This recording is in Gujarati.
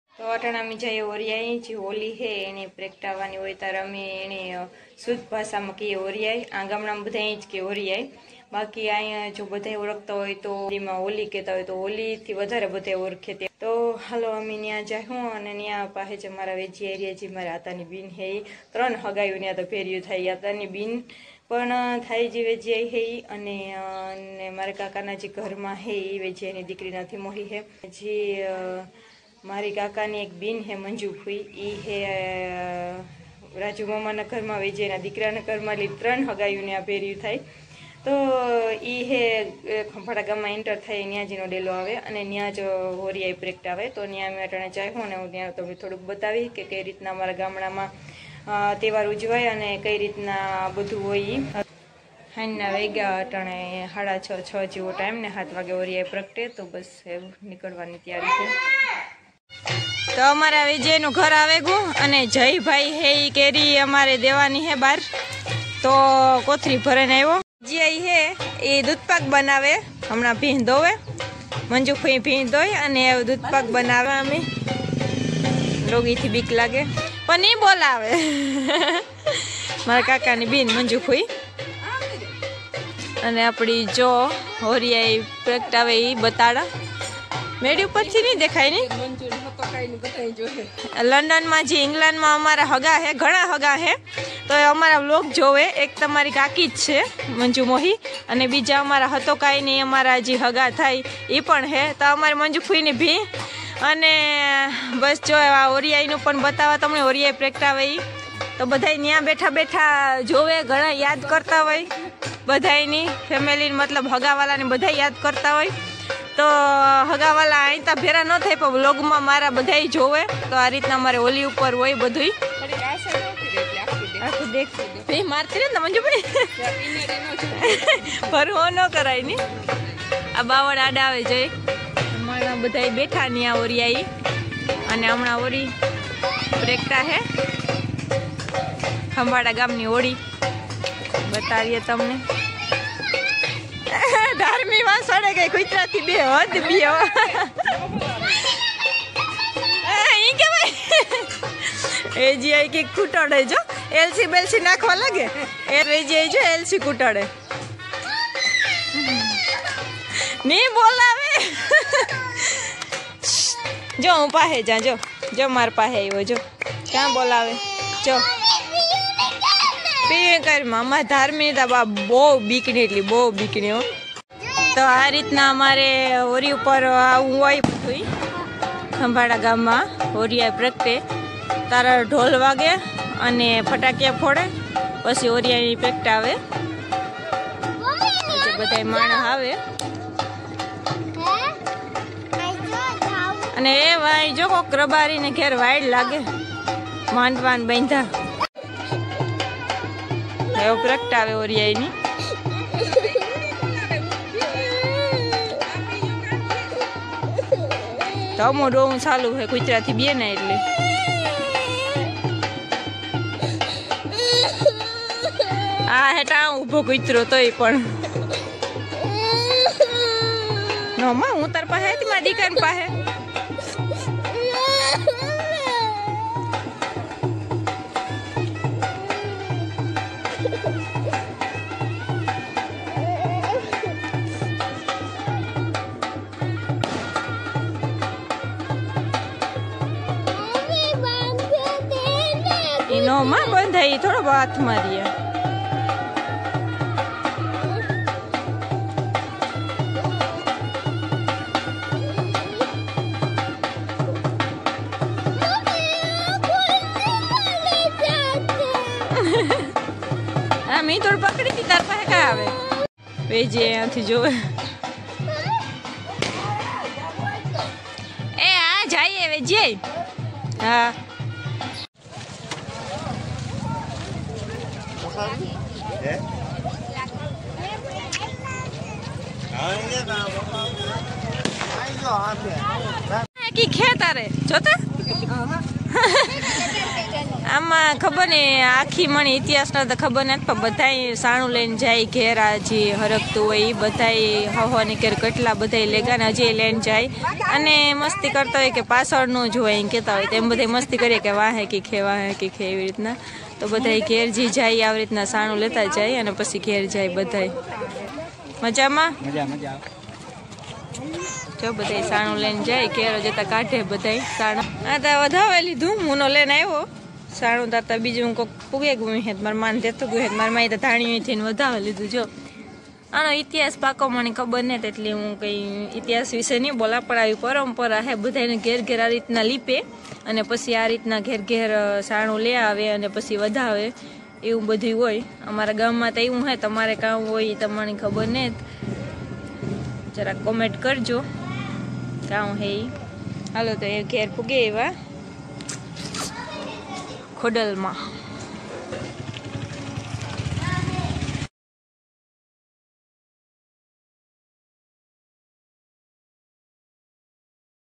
તો અટાણામી જાય ઓરિયાઈ જે હોલી હે એને પ્રગટાવવાની હોય ત્યારે અમે એને શુદ્ધ ભાષામાં કહીએ ઓરિયાઈ. આ ગામડામાં બધા અહીં જ કે ઓરિયાઈ. બાકી અહીંયા જો બધા ઓળખતા હોય તો એમાં હોલી કહેતા હોય તો હોલીથી વધારે બધા ઓળખે. તો હાલો અમે ત્યાં જાઉં અને ત્યાં પાસે જ મારા વેજી એરિયા જે મારા આતાની બીન હે 3 હગાયું ત્યાં તો ભેર્યું થાય. આતાની બીન પણ થાય જે વેજી હે અને મારા કાકાના જે ઘરમાં હે એ વેજી એની દીકરી નથી મોહી હે. જે મારી કાકાની એક બીન હે મંજુ ફુઈ એ હે રાજુ મામાના ઘરમાં વેજી એના દીકરાના ઘરમાં 3 હગાયુંને આ ભેર્યું થાય. તો એ હે ખંભાળા ગામમાં એન્ટર થાય ત્યાં જેનો ડેલો આવે અને ત્યાં જ હોરિયાઈ પ્રગટાવે. તો ત્યાં અમે અટાણે ચાહ્યું અને હું ત્યાં તમને થોડુંક બતાવી કે કઈ રીતના અમારા ગામડામાં તહેવાર ઉજવાય અને કઈ રીતના બધું હોય. હાઈના વાગ્યા અટાણે 6:30 જેવો ટાઈમ ને 7 વાગે હોરિયાઈ પ્રગટે. તો બસ એવું નીકળવાની તૈયારી છે. તો અમારા વિજયનું ઘર આવે ગયું અને જયભાઈ હે ઈ કેરી અમારે દેવાની હે બહાર. તો કોથરી ભરીને આવ્યો. જે હે એ દૂધપાક બનાવે. હમણાં ભીં ધોવે મંજુ ફઈ ભીં ધોઈ અને દૂધપાક બનાવે. અમે લોગીથી બીક લાગે પણ નહીં બોલાવે. મારા કાકાની બેન મંજુ ફઈ અને આપણી જો હોરિયાઈ પ્રગટાવે એ બતાડા. મેળી ઉપરથી નહીં દેખાય ને. લંડનમાં જે ઇંગ્લેન્ડમાં અમારા હગા હે ઘણા હગા હે તો અમારા વ્લોગ જોવે. એક તમારી કાકી જ છે મંજુ મોહી અને બીજા અમારા હતો કાંઈ નહીં અમારા જે હગા થાય એ પણ હે. તો અમારી મંજુ ફૂઈની ભી અને બસ જો આ ઓરિયાઈનું પણ બતાવવા તમને ઓરિયાઈ પ્રગટાવે એ તો બધા ત્યાં બેઠા બેઠા જોવે. ઘણા યાદ કરતા હોય બધાની ફેમિલી મતલબ હગાવાલાને બધા યાદ કરતા હોય. તો હગાવાલા અહીં તો ભેરા ન થાય પણ વ્લોગમાં મારા બધા જોવે. તો આ રીતના અમારે હોલી ઉપર હોય બધું. ભાઈ મારતી ને મંજુભાઈ ફરવો ન કરાય ને. આ બાવળ આડા આવે જઈ હમણાં બધા બેઠા ને આ ઓરિયાઈ અને હમણાં ઓરી પ્રગટા હે ખંભાળા ગામની હોળી બતાવીએ તમને. ધાર્મી માં સડે ગઈ કુતરાથી 2 હદ બી એ જે આઈ કે કૂટડે જો એલસી બેલસી નાખવા લાગે એ રેજી જો એલસી કૂટડે નહીં બોલાવે. જો હું પાસે જા જો માર પાસે આવ્યો જો ક્યાં બોલાવે જો પી કર મામા ધાર્મી તા બહુ બીકણી એટલી બહુ બીકણી હો. તો આ રીતના અમારે હોરી ઉપર આવું હોય બધું. ખંભાળા ગામમાં હોરિયાઈ પ્રગટે તારા ઢોલ વાગે અને ફટાકિયા ફોડે પછી હોરિયાઈ પ્રગટાવે. બધા માણસ આવે અને એ ભાઈ જો કોક રબારીને ઘેર વાઈડ લાગે માંડવાન બાંધા એવો પ્રગટાવે ઓરિયાઈની. ધમો ડોવું ચાલુ હોય કુતરાથી 2 ને એટલે આ હેઠા ઊભો કૂતરો તોય પણ નો માં હું તાર પાસે હતી મારી દીકરાની પાસે. નો માં બંધાઈ થોડો હાથ મારીએ. આ મી થોડું પકડી હતી તાર પાસે કા આવે વેજે અહીંયાથી જોવે. એ આ જઈએ વેજે. હા की खेत आ रहे जोता આમાં ખબર ને આખી મને ઇતિહાસનો તો ખબર નથી, પણ બધાય સાણું લઈને જાય ઘેર, જે હરકતું હોય એ બધાય હવાની ઘેર કેટલા બધા લેગા ને હજી લઈને જાય અને મસ્તી કરતા હોય કે પાછળનું જ હોય એમ કહેતા હોય, તેમ બધા મસ્તી કરીએ કે વાહે કે ખે એવી રીતના. તો બધા ઘેર જે જાય આવી રીતના સાણું લેતા જાય અને પછી ઘેર જાય બધાય. મજામાં જો બધા સાણું લઈને જાય ઘેર જતા કાઢે બધાય સાણું. આ તો વધાવે લીધું, મુનો લઈને આવ્યો સાણું તાતા, બીજું કોઈક પૂગે ગયું હે મારે માન દેતું ગયું હે મારે મારી તો ધાણી થઈને વધાવે લીધું. જો આનો ઇતિહાસ પાકો મને ખબર નથી, એટલે હું કંઈ ઇતિહાસ વિશે નહીં બોલા, પણ આવી પરંપરા હે બધાને ઘેર ઘેર આ રીતના લીપે અને પછી આ રીતના ઘેર ઘેર સાણું લે આવે અને પછી વધાવે, એવું બધું હોય. અમારા ગામમાં તો એવું હે, તમારે કામ હોય તમને ખબર નહીં, જરા કોમેન્ટ કરજો કામ હે. હાલો તો એ ઘેર પૂગે એવા ખોડલમાં.